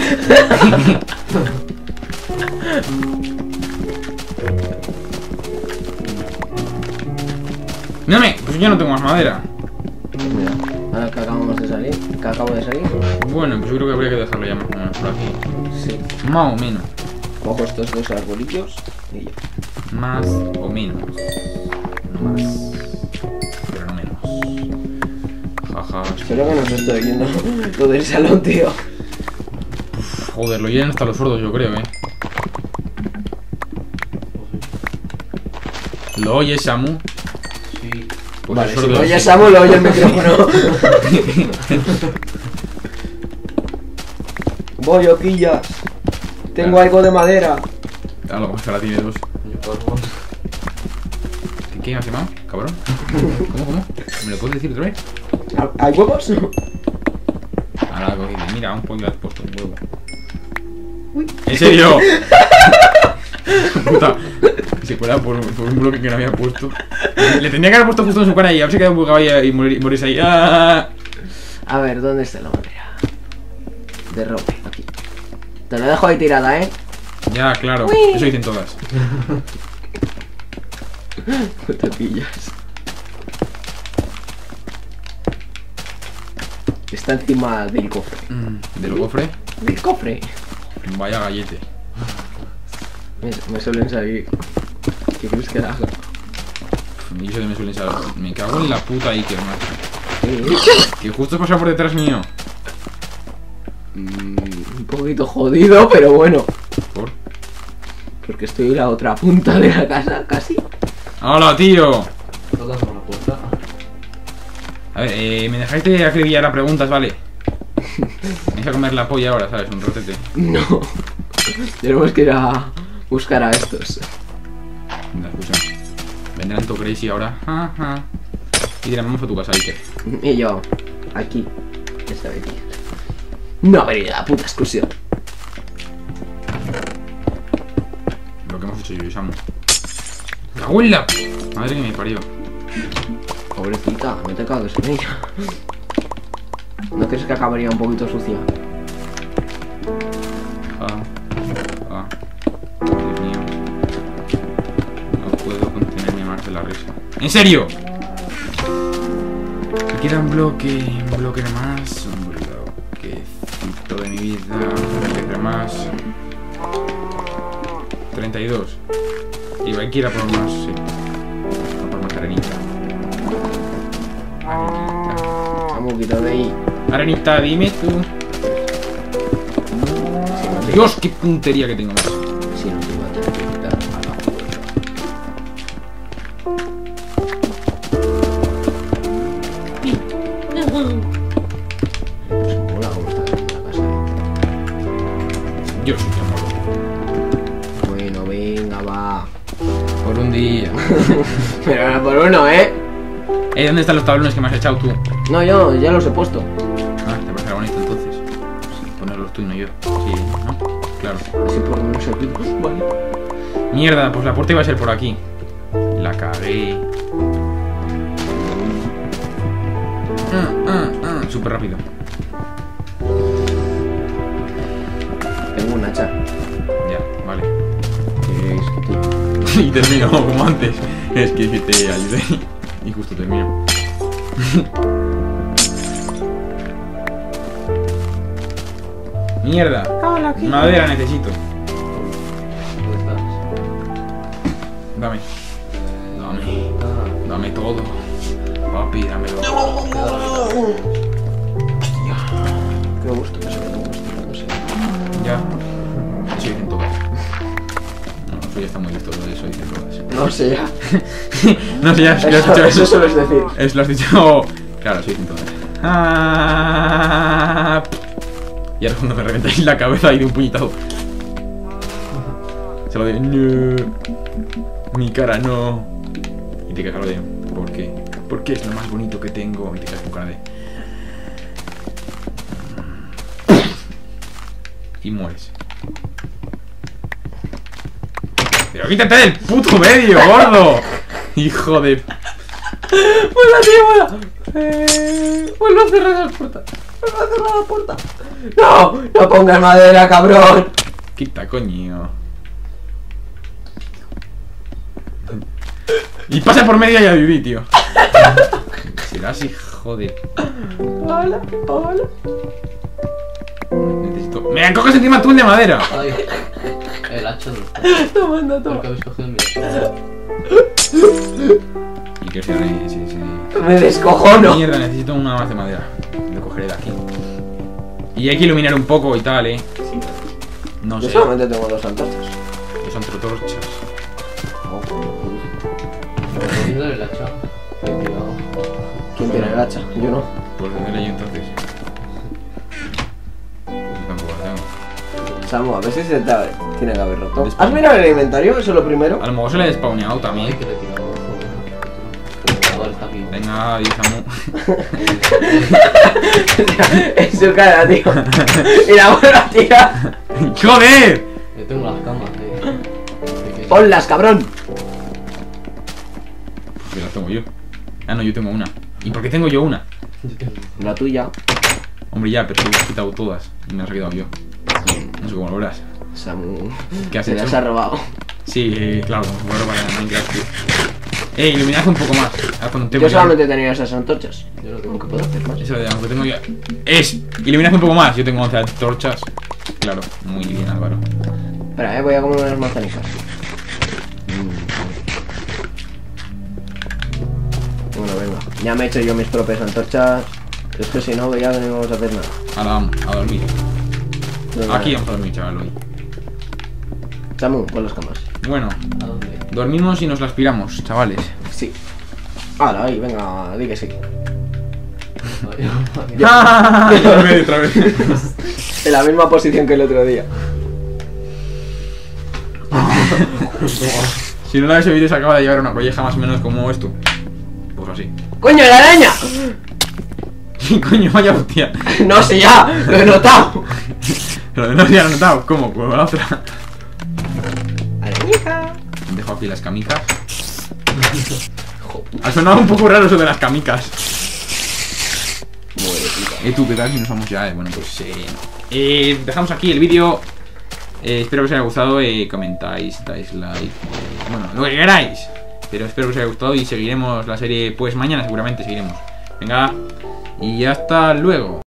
Speaker 1: No me, pues yo no tengo más madera.
Speaker 2: Mira, ahora que acabamos de salir, que acabo de salir.
Speaker 1: Bueno, pues yo creo que habría que dejarlo ya más o menos por aquí.
Speaker 2: Sí.
Speaker 1: Más o menos.
Speaker 2: Cojo estos dos arbolitos y ya.
Speaker 1: Más o menos. No más. Pero no menos. Jaja.
Speaker 2: Espero que no se estoy yendo lo del salón, tío.
Speaker 1: Uf, joder, lo llenan hasta los sordos, yo creo, eh. ¿Lo oyes, Samu?
Speaker 3: Sí.
Speaker 1: Pues
Speaker 2: Vale,
Speaker 1: el
Speaker 2: si
Speaker 1: sordo
Speaker 2: lo oye
Speaker 1: sí.
Speaker 2: Samu, lo oye el micrófono. Voy, oquillas. Tengo algo de madera.
Speaker 1: A lo mejor la tiene dos.
Speaker 3: Cosmos.
Speaker 1: ¿Qué, qué me has llamado, cabrón? ¿Cómo, cómo? ¿Me lo puedes decir otra vez?
Speaker 2: ¿Hay huevos?
Speaker 1: Ahora algo que mira, un pollo le has puesto un huevo. Uy. ¿En serio? Puta. Si fuera por, por un bloque que no había puesto. Le tendría que haber puesto justo en su cara y haberse quedado bugado y, y morir, morirse ahí. ¡Ah!
Speaker 2: A ver, ¿dónde está la madera? De rope, aquí. Te lo dejo ahí tirada, ¿eh?
Speaker 1: Ya, claro.
Speaker 2: Uy.
Speaker 1: Eso dicen todas.
Speaker 2: No te pillas. Está encima del cofre.
Speaker 1: Mm, ¿Del cofre?
Speaker 2: ¿Del cofre?
Speaker 1: Vaya gallete.
Speaker 2: Me, me suelen salir. ¿Qué crees que haga?
Speaker 1: Y eso que me suelen saber. Me cago en la puta Iker, macho.
Speaker 2: ¿Eh?
Speaker 1: Que justo pasa por detrás mío.
Speaker 2: Mm, un poquito jodido, pero bueno.
Speaker 1: ¿Por?
Speaker 2: Porque estoy en la otra punta de la casa, casi.
Speaker 1: ¡Hola, tío!
Speaker 3: Tocando la puerta.
Speaker 1: A ver, eh, me dejáis de acribillar a preguntas, ¿vale? Me vais a comer la polla ahora, ¿sabes? Un rotete.
Speaker 2: No. Tenemos que ir a buscar a estos.
Speaker 1: Venga, escucha. Vendrán to crazy ahora. Ja, ja. Y dirán, vamos a tu casa, Iker.
Speaker 2: Y yo, aquí. Esta vez. No ha venido la puta excursión.
Speaker 1: Lo que hemos hecho yo y Samu. ¡Cago en la! Madre que me parió.
Speaker 2: Pobrecita, no te cagues en ella. ¿No crees que acabaría un poquito sucia?
Speaker 1: Ah, ah. Dios mío. No puedo contenerme más de la risa. ¿En serio? Me queda un bloque, un bloque más, un bloquecito de mi vida, un bloque más. treinta y dos. Y hay que ir a por más, sí. A por más arenita. Arenita.
Speaker 2: Samu, quita de ahí.
Speaker 1: Arenita, dime tú.
Speaker 2: Si no te,
Speaker 1: Dios, qué puntería que tengo más.
Speaker 2: si no te iba a tener que quitar a la puerta. Pues mola cómo está la casa.
Speaker 1: Yo sí que molo.
Speaker 2: Bueno, venga, va.
Speaker 1: Por un día.
Speaker 2: Pero ahora por uno, ¿eh?
Speaker 1: Eh, ¿dónde están los tablones que me has echado tú?
Speaker 2: No, yo ya los he puesto.
Speaker 1: Ah, te parece bonito entonces. Sí, ponerlos tú y no yo. Sí, ¿no? Claro.
Speaker 2: Así por lo menos aquí. Vale.
Speaker 1: Mierda, pues la puerta iba a ser por aquí. La cagué. Ah, ah, ah. Súper rápido.
Speaker 2: Tengo un hacha.
Speaker 1: Ya, vale.
Speaker 2: ¿Qué es que tú?
Speaker 1: Y termino como antes. Es que, que te ayudé. Y justo termino. Mierda. Madera necesito.
Speaker 3: ¿Dónde estás?
Speaker 1: Dame.
Speaker 3: Eh,
Speaker 1: Dame.
Speaker 3: ah,
Speaker 1: Dame todo. Papi, dámelo.
Speaker 2: Qué gusto que se me tengo estirándose.
Speaker 1: Ya. Eso dicen todas. No, eso ya está muy visto, lo de eso dicen todas.
Speaker 2: No sé ya.
Speaker 1: No sé, ya es que lo has
Speaker 2: Eso,
Speaker 1: dicho
Speaker 2: eso
Speaker 1: eso.
Speaker 2: sueles decir.
Speaker 1: Es, lo has dicho. Claro, eso dicen todas. Ah, y ahora cuando me reventáis la cabeza y de un puñetazo. Se lo de. No. Mi cara no. Y te quejas lo de. ¿Por qué? Porque es lo más bonito que tengo. Y te quedas con cara de. Y mueres. Pero quítate del puto medio, gordo. Hijo de.
Speaker 2: ¡Vuelva, tío, vuelva! Eh, ¡Vuelva a cerrar la puerta! ¡Vuelva a cerrar la puerta! ¡No! ¡No pongas madera, cabrón!
Speaker 1: Quita, coño. Y pasa por medio y a vivir, tío. Serás hijo de.
Speaker 2: ¡Hola! ¡Hola!
Speaker 1: Necesito. ¡Me coges encima tú el de madera!
Speaker 3: ay, el hacha no está.
Speaker 2: Toma, anda,
Speaker 3: El
Speaker 2: toma.
Speaker 3: que habéis cogido mío.
Speaker 1: Y que sea de. Sí, sí.
Speaker 2: Me descojono.
Speaker 1: Mierda, necesito una más de madera. Lo cogeré de aquí. Y hay que iluminar un poco y tal, eh. No
Speaker 2: Yo
Speaker 1: sé.
Speaker 2: solamente tengo dos antorchas.
Speaker 1: Que son trotorchas.
Speaker 3: ¿Cogiendo el hacha? Qué cuidado.
Speaker 2: ¿Quién tiene el hacha? Yo no.
Speaker 1: Pues tenerle yo entonces. Pues tampoco la tengo.
Speaker 2: Samu, a ver si se te tiene que haber roto.
Speaker 1: Despawn.
Speaker 2: ¿Has mirado el inventario? Eso es lo primero.
Speaker 1: A lo mejor se le ha despawneado
Speaker 3: Hay
Speaker 1: también.
Speaker 3: que retirarlo. El jugador está aquí.
Speaker 1: Venga, diez Samu.
Speaker 2: En su cara, tío. Y la vuelvo a tirar.
Speaker 1: ¡Joder!
Speaker 3: Yo tengo las camas, eh. De que-
Speaker 2: Ponlas, cabrón.
Speaker 1: Que las tengo yo. Ah, no, yo tengo una. ¿Y por qué tengo yo una?
Speaker 3: Yo tengo.
Speaker 2: La tuya.
Speaker 1: Hombre, ya, pero te he quitado todas. Y me las he quedado yo. No sé cómo lo verás.
Speaker 2: Samu.
Speaker 1: ¿Qué has
Speaker 2: se
Speaker 1: hecho?
Speaker 2: las ha robado.
Speaker 1: Sí, eh, claro, como si fuera para Minecraft, tío. Eh, iluminad un poco más. Ah, cuando tengo
Speaker 2: Yo
Speaker 1: ya-
Speaker 2: solamente tenía esas antorchas.
Speaker 3: Yo no tengo.
Speaker 2: ¿Cómo que puedo hacer más?
Speaker 1: Eso de aunque tengo ya. Es. Iluminad un poco más. Yo tengo once antorchas. Claro, muy bien, Álvaro.
Speaker 2: Espera, eh, voy a comer unas manzanicas. Bueno, venga. Ya me he hecho yo mis propias antorchas. Es que si no, ya no íbamos a hacer nada.
Speaker 1: Ahora vamos a dormir.
Speaker 2: Venga.
Speaker 1: Aquí vamos a dormir, chaval, hoy.
Speaker 2: Samu, pon las camas.
Speaker 1: Bueno,
Speaker 3: ¿A dónde?
Speaker 1: dormimos y nos las piramos, chavales.
Speaker 2: Sí. Ahora, ahí, venga, di que sí.
Speaker 1: otra vez, otra vez.
Speaker 2: En la misma posición que el otro día.
Speaker 1: Si no la habéis oído, se acaba de llevar una colleja más o menos como esto. Pues así.
Speaker 2: ¡Coño, la araña!
Speaker 1: Coño, vaya hostia.
Speaker 2: No sé ya, lo he notado.
Speaker 1: Pero no se ha notado. ¿Cómo? Pues la otra.
Speaker 2: Arañita.
Speaker 1: Dejo aquí las camicas. Ha sonado un poco raro eso de las camicas. Eh, tú, ¿qué tal si nos vamos ya? Eh, bueno, pues eh, eh, dejamos aquí el vídeo. Eh, espero que os haya gustado. Eh, comentáis, dais like. Eh, bueno, lo que queráis. Pero espero que os haya gustado y seguiremos la serie. Pues mañana seguramente seguiremos. Venga, y hasta luego.